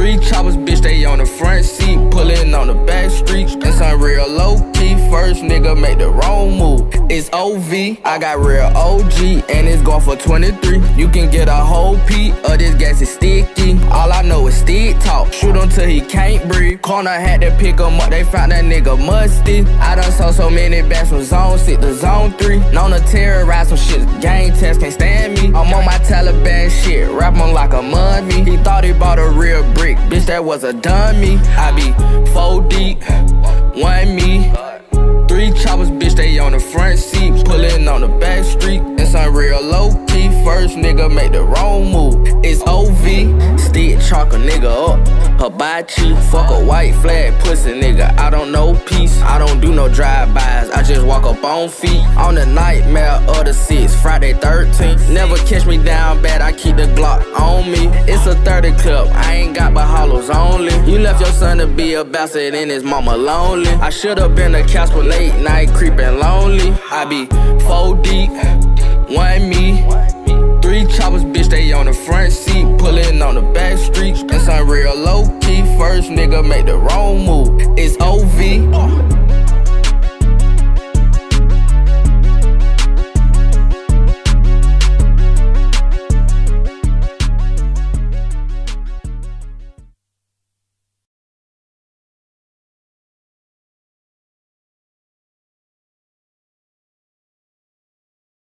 Three choppers, bitch, they on the front seat, pullin' on the back streets. And some real low key, first nigga make the wrong move. It's OV, I got real OG, and it's going for 23. You can get a whole P of this gas is sticky. All I know is stick talk, shoot him till he can't breathe. Corner had to pick him up, they found that nigga musty. I done saw so many bats from zone 6 to zone 3. Known to terrorize some shit, gang test can't stand me. I'm on my Taliban shit, rap him like a mummy. He thought he bought a real brick, bitch, that was a dummy. I be 4 deep, 1 me. Three choppers, bitch, they on the front seat, pullin' on the back street. And some real low key, first nigga make the wrong move. It's OV, stick chalk a nigga up, hibachi. Fuck a white flag pussy nigga, I don't know peace. I don't do no drive-bys, I just walk up on feet. On the nightmare of the 6th, Friday 13th. Never catch me down bad, I keep the Glock on me. It's a 30 clip, I ain't got but hollows only. You left your son to be a bastard and his mama lonely. I should've been a Casper late night creeping lonely. I be 4 deep, 1 me. Three choppers, bitch, they on the front seat, pullin' on the back streets. And some real low key, first nigga make the wrong move. It's OV.